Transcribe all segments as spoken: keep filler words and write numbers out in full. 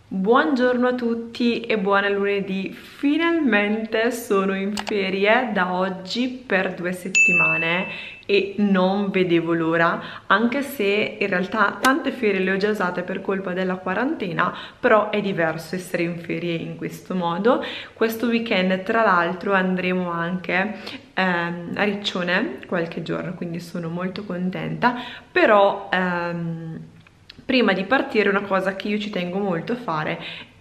Buongiorno a tutti e buona lunedì, finalmente sono in ferie da oggi per due settimane e non vedevo l'ora, anche se in realtà tante ferie le ho già usate per colpa della quarantena, però è diverso essere in ferie in questo modo. Questo weekend tra l'altro andremo anche ehm, a Riccione qualche giorno, quindi sono molto contenta, però ehm, prima di partire una cosa che io ci tengo molto a fare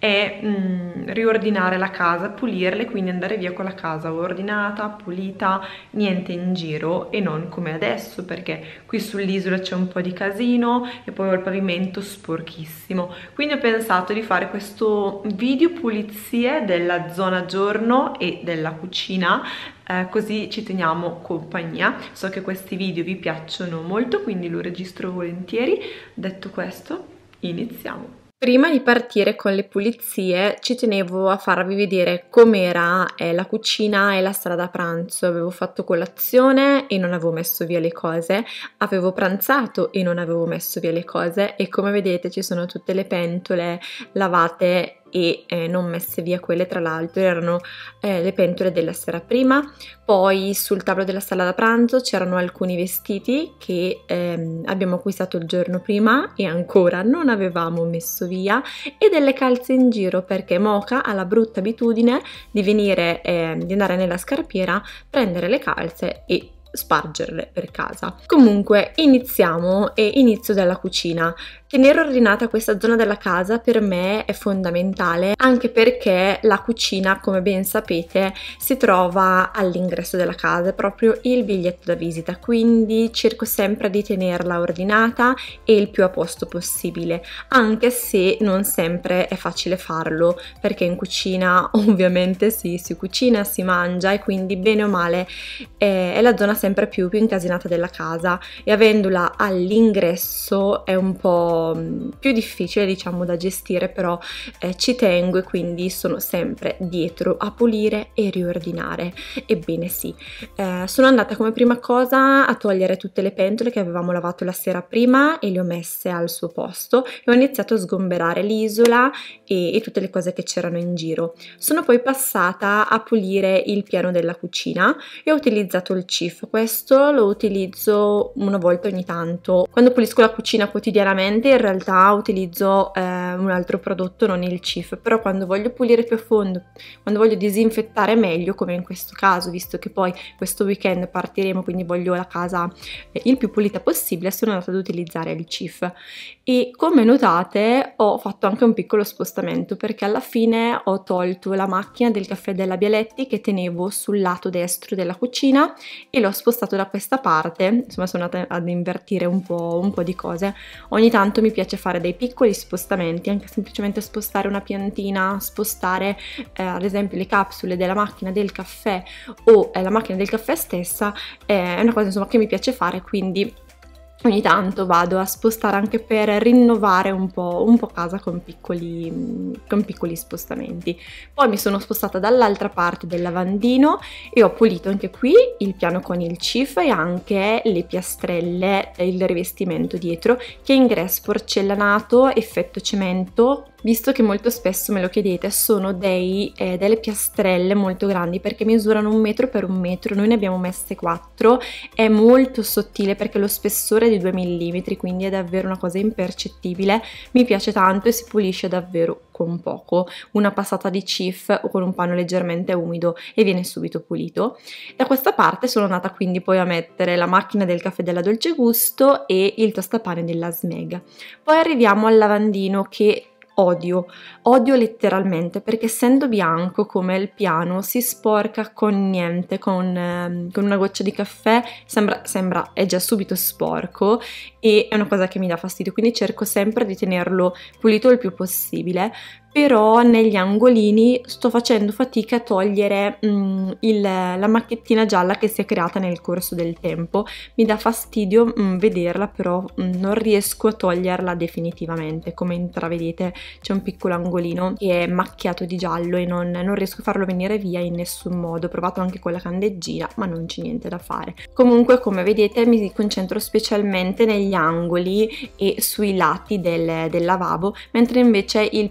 è mm, riordinare la casa, pulirla e quindi andare via con la casa ordinata, pulita, niente in giro e non come adesso, perché qui sull'isola c'è un po' di casino e poi ho il pavimento sporchissimo. Quindi ho pensato di fare questo video pulizie della zona giorno e della cucina, eh, così ci teniamo compagnia. So che questi video vi piacciono molto, quindi lo registro volentieri. Detto questo, iniziamo. Prima di partire con le pulizie ci tenevo a farvi vedere com'era eh, la cucina e la sala da pranzo. Avevo fatto colazione e non avevo messo via le cose, avevo pranzato e non avevo messo via le cose e come vedete ci sono tutte le pentole lavate e eh, non messe via. Quelle tra l'altro erano eh, le pentole della sera prima. Poi sul tavolo della sala da pranzo c'erano alcuni vestiti che ehm, abbiamo acquistato il giorno prima e ancora non avevamo messo via, e delle calze in giro perché Mocha ha la brutta abitudine di venire eh, di andare nella scarpiera, prendere le calze e spargerle per casa. Comunque iniziamo e inizio dalla cucina. Tenere ordinata questa zona della casa per me è fondamentale, anche perché la cucina, come ben sapete, si trova all'ingresso della casa, è proprio il biglietto da visita, quindi cerco sempre di tenerla ordinata e il più a posto possibile, anche se non sempre è facile farlo, perché in cucina ovviamente sì, si cucina, si mangia e quindi bene o male è, è la zona sempre più, più incasinata della casa, e avendola all'ingresso è un po' più difficile, diciamo, da gestire, però eh, ci tengo e quindi sono sempre dietro a pulire e riordinare. Ebbene sì, eh, sono andata come prima cosa a togliere tutte le pentole che avevamo lavato la sera prima e le ho messe al suo posto e ho iniziato a sgomberare l'isola e, e tutte le cose che c'erano in giro. Sono poi passata a pulire il piano della cucina e ho utilizzato il Cif. Questo lo utilizzo una volta ogni tanto. Quando pulisco la cucina quotidianamente in realtà utilizzo eh, un altro prodotto, non il Cif, però quando voglio pulire più a fondo, quando voglio disinfettare meglio, come in questo caso, visto che poi questo weekend partiremo, quindi voglio la casa eh, il più pulita possibile, sono andata ad utilizzare il Cif. E come notate ho fatto anche un piccolo spostamento, perché alla fine ho tolto la macchina del caffè della Bialetti che tenevo sul lato destro della cucina e l'ho spostato da questa parte. Insomma, sono andata ad invertire un po', un po' di cose. Ogni tanto mi piace fare dei piccoli spostamenti, anche semplicemente spostare una piantina, spostare eh, ad esempio le capsule della macchina del caffè o eh, la macchina del caffè stessa, eh, è una cosa insomma che mi piace fare, quindi ogni tanto vado a spostare anche per rinnovare un po', un po' casa con piccoli, con piccoli spostamenti. Poi mi sono spostata dall'altra parte del lavandino e ho pulito anche qui il piano con il Cif e anche le piastrelle e il rivestimento dietro, che è in grès porcellanato effetto cemento. Visto che molto spesso me lo chiedete, sono dei, eh, delle piastrelle molto grandi perché misurano un metro per un metro, noi ne abbiamo messe quattro, è molto sottile perché lo spessore è di due millimetri, quindi è davvero una cosa impercettibile, mi piace tanto e si pulisce davvero con poco, una passata di Cif o con un panno leggermente umido e viene subito pulito. Da questa parte sono andata quindi poi a mettere la macchina del caffè della Dolce Gusto e il tostapane della Smeg. Poi arriviamo al lavandino che odio, odio letteralmente, perché essendo bianco come il piano si sporca con niente, con, eh, con una goccia di caffè sembra, sembra, è già subito sporco e è una cosa che mi dà fastidio, quindi cerco sempre di tenerlo pulito il più possibile. Però negli angolini sto facendo fatica a togliere mm, il, la macchiettina gialla che si è creata nel corso del tempo, mi dà fastidio mm, vederla, però mm, non riesco a toglierla definitivamente. Come intravedete c'è un piccolo angolino che è macchiato di giallo e non, non riesco a farlo venire via in nessun modo. Ho provato anche con la candeggina ma non c'è niente da fare. Comunque, come vedete, mi concentro specialmente negli angoli e sui lati del, del lavabo, mentre invece il piano in sé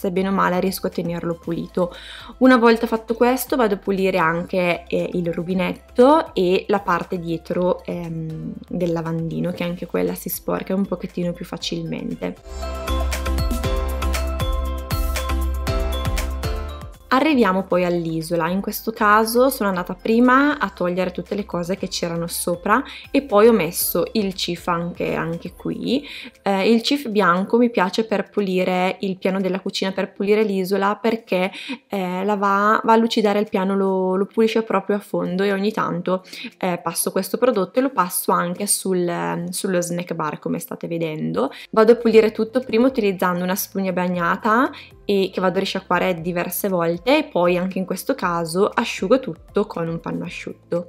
surface, bene o male riesco a tenerlo pulito. Una volta fatto questo vado a pulire anche eh, il rubinetto e la parte dietro ehm, del lavandino, che anche quella si sporca un pochettino più facilmente. Arriviamo poi all'isola. In questo caso sono andata prima a togliere tutte le cose che c'erano sopra e poi ho messo il cif anche, anche qui. Eh, il cif bianco mi piace per pulire il piano della cucina, per pulire l'isola, perché eh, la va, va a lucidare il piano, lo, lo pulisce proprio a fondo, e ogni tanto eh, passo questo prodotto e lo passo anche sul, sullo snack bar, come state vedendo. Vado a pulire tutto prima utilizzando una spugna bagnata e che vado a risciacquare diverse volte, e poi anche in questo caso asciugo tutto con un panno asciutto.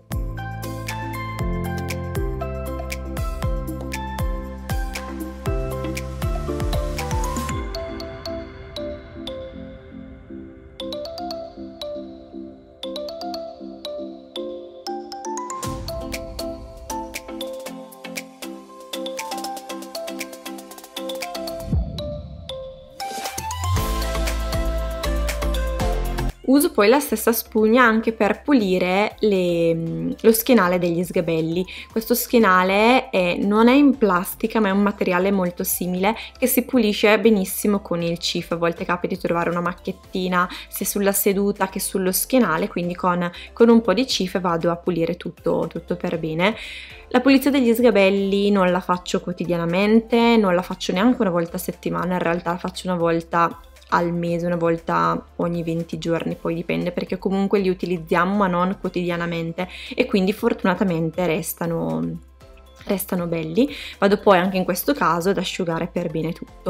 Uso poi la stessa spugna anche per pulire le, lo schienale degli sgabelli. Questo schienale è, non è in plastica, ma è un materiale molto simile che si pulisce benissimo con il cif. A volte capita di trovare una macchiettina sia sulla seduta che sullo schienale, quindi con, con un po' di cif vado a pulire tutto, tutto per bene. La pulizia degli sgabelli non la faccio quotidianamente, non la faccio neanche una volta a settimana, in realtà la faccio una volta al mese, una volta ogni venti giorni, poi dipende, perché comunque li utilizziamo ma non quotidianamente, e quindi fortunatamente restano, restano belli. Vado poi anche in questo caso ad asciugare per bene tutto.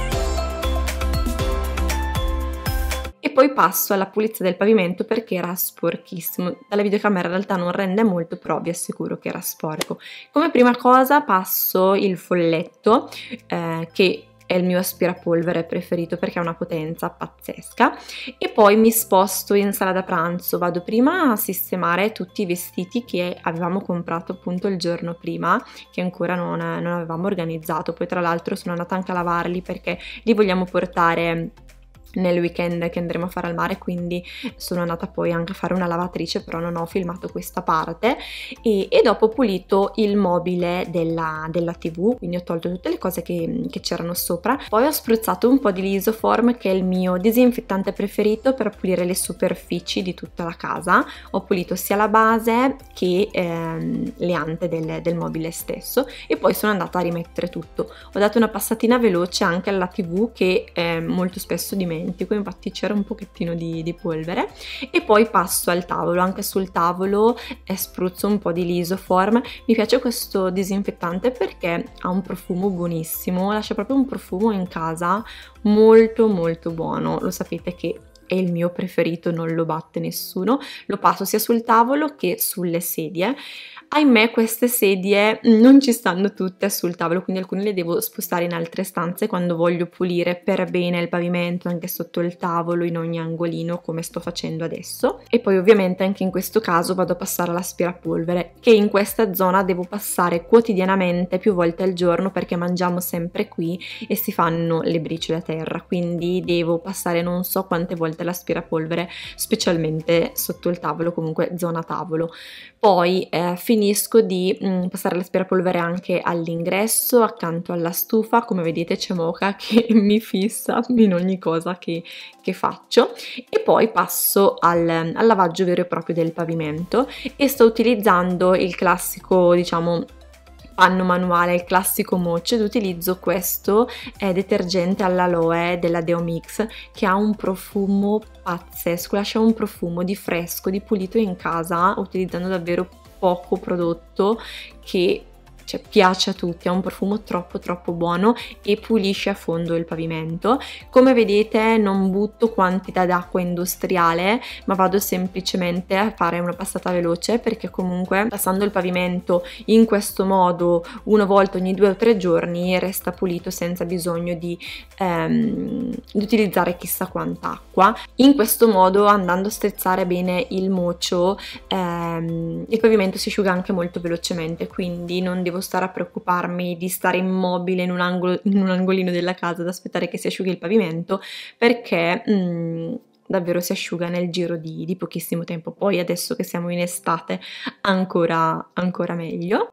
E poi passo alla pulizia del pavimento perché era sporchissimo. Dalla videocamera in realtà non rende molto, però vi assicuro che era sporco. Come prima cosa passo il folletto, eh, che è il mio aspirapolvere preferito perché ha una potenza pazzesca, e poi mi sposto in sala da pranzo. Vado prima a sistemare tutti i vestiti che avevamo comprato appunto il giorno prima, che ancora non, non avevamo organizzato. Poi tra l'altro sono andata anche a lavarli perché li vogliamo portare nel weekend che andremo a fare al mare, quindi sono andata poi anche a fare una lavatrice, però non ho filmato questa parte. E, e dopo ho pulito il mobile della, della tv, quindi ho tolto tutte le cose che, che c'erano sopra. Poi ho spruzzato un po' di Lisoform, che è il mio disinfettante preferito per pulire le superfici di tutta la casa. Ho pulito sia la base che ehm, le ante del, del mobile stesso, e poi sono andata a rimettere tutto. Ho dato una passatina veloce anche alla tv, che eh, molto spesso dimentico, infatti c'era un pochettino di, di polvere. E poi passo al tavolo. Anche sul tavolo eh, spruzzo un po' di Lisoform. Mi piace questo disinfettante perché ha un profumo buonissimo, lascia proprio un profumo in casa molto molto buono. Lo sapete che è il mio preferito, non lo batte nessuno. Lo passo sia sul tavolo che sulle sedie. Ahimè, queste sedie non ci stanno tutte sul tavolo, quindi alcune le devo spostare in altre stanze quando voglio pulire per bene il pavimento, anche sotto il tavolo, in ogni angolino, come sto facendo adesso. E poi ovviamente anche in questo caso vado a passare l'aspirapolvere, che in questa zona devo passare quotidianamente, più volte al giorno, perché mangiamo sempre qui e si fanno le briciole a terra, quindi devo passare non so quante volte l'aspirapolvere, specialmente sotto il tavolo, comunque zona tavolo. Poi eh, finisco di mh, passare l'aspirapolvere anche all'ingresso, accanto alla stufa. Come vedete c'è Mocha che mi fissa in ogni cosa che, che faccio. E poi passo al, al lavaggio vero e proprio del pavimento, e sto utilizzando il classico, diciamo, panno manuale, il classico Moch, ed utilizzo questo eh, detergente all'aloe della Deo Mix, che ha un profumo pazzesco, lascia un profumo di fresco, di pulito in casa, utilizzando davvero poco prodotto, che cioè, piace a tutti. Ha un profumo troppo troppo buono e pulisce a fondo il pavimento. Come vedete non butto quantità d'acqua industriale, ma vado semplicemente a fare una passata veloce, perché comunque passando il pavimento in questo modo una volta ogni due o tre giorni resta pulito senza bisogno di, ehm, di utilizzare chissà quanta acqua. In questo modo, andando a strizzare bene il mocio, eh, ehm, il pavimento si asciuga anche molto velocemente, quindi non devo stare a preoccuparmi di stare immobile in un angolo, in un angolino della casa ad aspettare che si asciughi il pavimento, perché mh, davvero si asciuga nel giro di, di pochissimo tempo. Poi adesso che siamo in estate ancora, ancora meglio.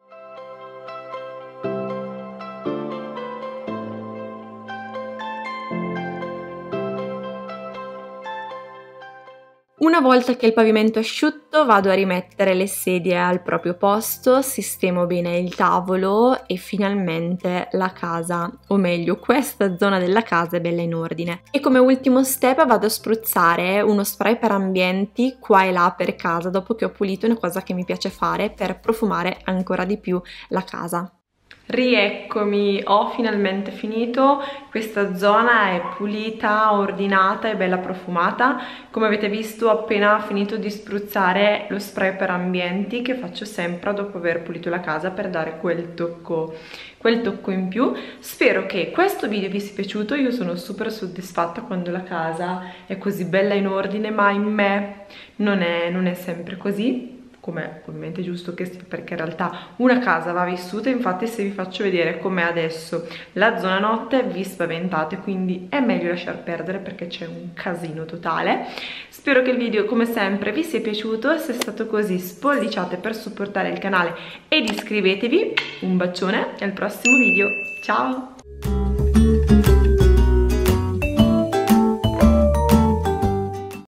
Una volta che il pavimento è asciutto vado a rimettere le sedie al proprio posto, sistemo bene il tavolo e finalmente la casa, o meglio questa zona della casa, è bella in ordine. E come ultimo step vado a spruzzare uno spray per ambienti qua e là per casa dopo che ho pulito, una cosa che mi piace fare per profumare ancora di più la casa. Rieccomi, ho finalmente finito, questa zona è pulita, ordinata e bella profumata. Come avete visto ho appena finito di spruzzare lo spray per ambienti che faccio sempre dopo aver pulito la casa per dare quel tocco, quel tocco in più. Spero che questo video vi sia piaciuto, io sono super soddisfatta quando la casa è così bella in ordine, ma in me non è, non è sempre così, come ovviamente è giusto che sia, perché in realtà una casa va vissuta. Infatti se vi faccio vedere com'è adesso la zona notte vi spaventate, quindi è meglio lasciar perdere perché c'è un casino totale. Spero che il video come sempre vi sia piaciuto, se è stato così spolliciate per supportare il canale ed iscrivetevi. Un bacione e al prossimo video, ciao!